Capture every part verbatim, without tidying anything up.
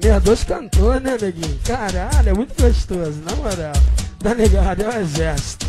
sete seis dois cantor, né, neguinho? Caralho, é muito gostoso, na moral. Tá ligado? É o exército.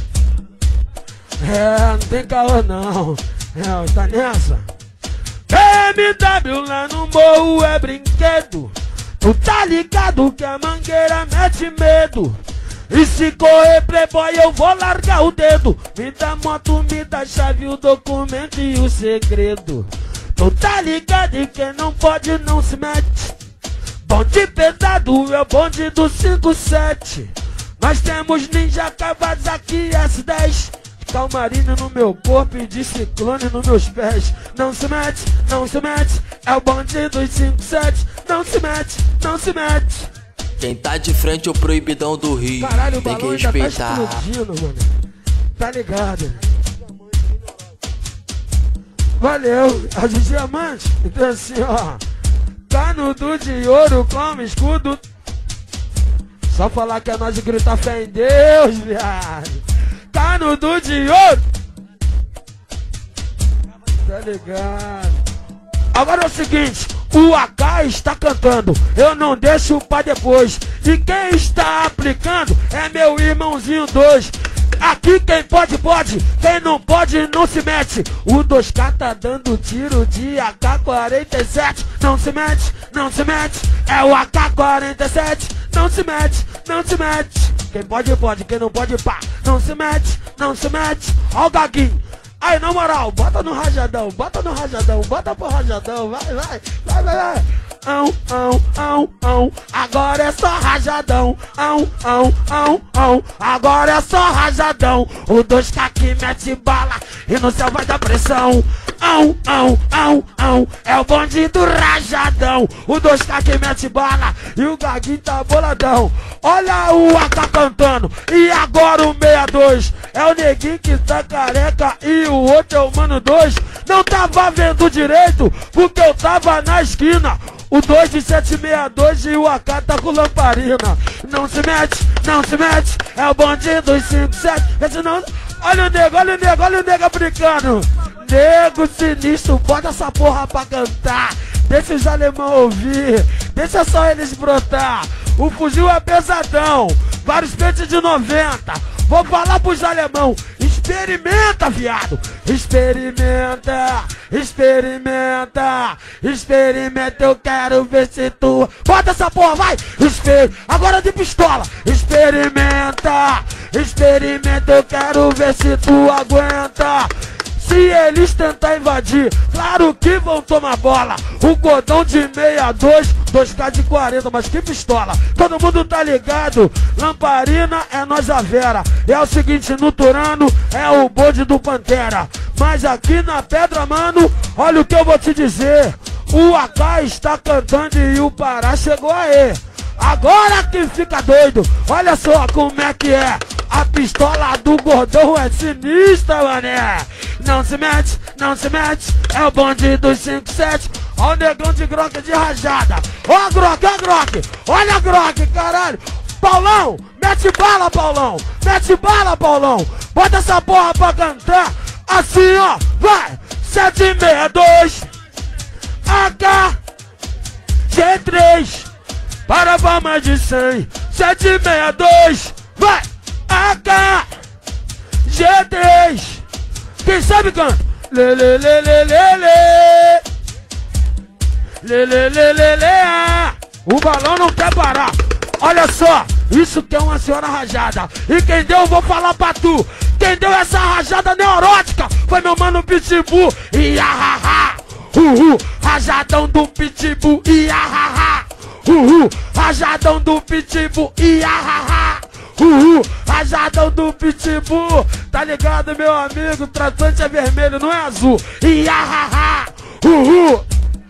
É, não tem calor não. É, tá nessa? B M W lá no morro é brinquedo. Tu tá ligado que a mangueira mete medo. E se correr playboy eu vou largar o dedo. Me dá moto, me dá chave, o documento e o segredo. Tu tá ligado e quem não pode não se mete. Bonde pesado é o bonde do cinco sete. Nós temos ninja cavados aqui S dez. Calmarino no meu corpo e de ciclone nos meus pés. Não se mete, não se mete. É o bonde dos cinco sete. Não se mete, não se mete. Quem tá de frente é o proibidão do Rio. Caralho, o tem que balão ainda respeitar. tá explodindo, mano. Tá ligado? Valeu, a de diamante. Então assim, ó. Canudo de ouro como escudo. Só falar que é nós de gritar fé em Deus, viado. Canudo de ouro. Tá ligado? Agora é o seguinte, o A K está cantando, eu não deixo pra depois. E quem está aplicando é meu irmãozinho dois. Aqui quem pode, pode, quem não pode, não se mete. O dois K tá dando tiro de A K quarenta e sete. Não se mete, não se mete. É o A K quarenta e sete. Não se mete, não se mete. Quem pode, pode, quem não pode, pá. Não se mete, não se mete. Ó o Gaguinho. Aí, na moral, bota no rajadão, bota no rajadão, bota pro rajadão, vai, vai, vai, vai, vai. Ão, ão, ão, ão, agora é só rajadão. Ão, ão, ão, ão, agora é só rajadão. O dois K que mete bala e no céu vai dar pressão. Ão, ão, ão, ão, é o bonde do rajadão. O dois K que mete bala e o Gaguinho tá boladão. Olha o A K cantando e agora o sessenta e dois. É o neguinho que tá careca e o outro é o mano dois. Não tava vendo direito porque eu tava na esquina. O dois de sete seis dois e o A K tá com lamparina. Não se mete, não se mete. É o bonde dos cinco sete. Esse não... Olha o nego, olha o nego, olha o nego africano. Nego sinistro, bota essa porra pra cantar. Deixa os alemão ouvir, deixa só eles brotar. O fuzil é pesadão, vários peitos de noventa. Vou falar pros alemão, experimenta, viado. Experimenta, experimenta, experimenta, eu quero ver se tu... Bota essa porra, vai! Exper... Agora de pistola. Experimenta, experimenta, eu quero ver se tu aguenta. Se eles tentar invadir, claro que vão tomar bola. O cordão de sessenta e dois, dois K de quarenta, mas que pistola. Todo mundo tá ligado, lamparina é nós a Vera. É o seguinte, no Turano é o bonde do Pantera. Mas aqui na Pedra, mano, olha o que eu vou te dizer. O A K está cantando e o Pará chegou aí. Agora que fica doido, olha só como é que é. A pistola do gordão é sinistra, mané. Não se mete, não se mete. É o bonde dos cinco sete. Ó o negão de Grock de rajada. Ó a Grock, ó a Grock. Olha a Grock, caralho. Paulão, mete bala, Paulão. Mete bala, Paulão. Bota essa porra pra cantar. Assim, ó, vai. sete seis dois A K G três para palma de cem. sete seis dois, vai. A K G três. Quem sabe canta. Lê, lê, lê, lê, lê, lê. Lê, lê, lê, lê, lê. O balão não quer parar. Olha só, isso que é uma senhora rajada. E quem deu, eu vou falar pra tu. Quem deu essa rajada neurótica foi meu mano Pitbull. E ahaha, uhul, rajadão do Pitbull. E ahaha, uhul, rajadão do Pitbull. E ahaha, uhul, rajadão do Pitbull. Tá ligado, meu amigo? O tratante é vermelho, não é azul. E ahaha, uhul.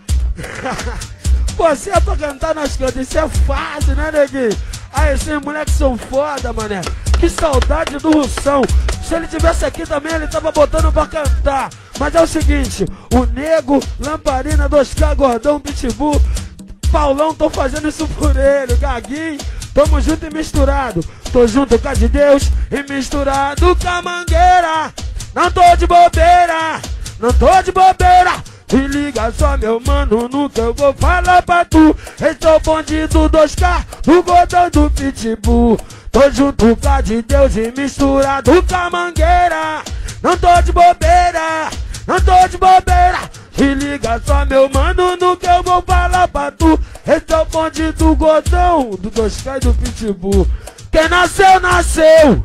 Você é pra cantar nas cantas, isso é fácil, né, neguinho? Aí, esses moleques são foda, mané. Que saudade do Russão. Se ele tivesse aqui também, ele tava botando pra cantar. Mas é o seguinte, o Nego, Lamparina, dois K, Gordão, Pitbull, Paulão, tô fazendo isso por ele. Gaguinho, tamo junto e misturado. Tô junto com a de Deus e misturado com a mangueira. Não tô de bobeira, não tô de bobeira. Se liga só, meu mano, no que eu vou falar pra tu. Esse é o bonde do dois K, do gordão do Pitbull. Tô junto com a de Deus e misturado com a mangueira. Não tô de bobeira, não tô de bobeira. Se liga só, meu mano, no que eu vou falar pra tu. Esse é o bonde do gordão, do dois K e do Pitbull. Quem nasceu, nasceu.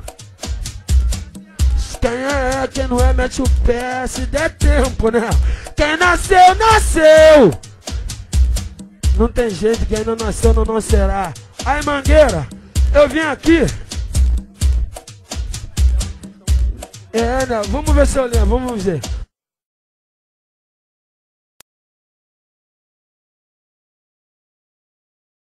Quem é, quem não é, mete o pé, se der tempo, né? Quem nasceu, nasceu. Não tem jeito, quem não nasceu, não, não será. Aí, Mangueira, eu vim aqui. É, né? Vamos ver se eu lembro, vamos ver.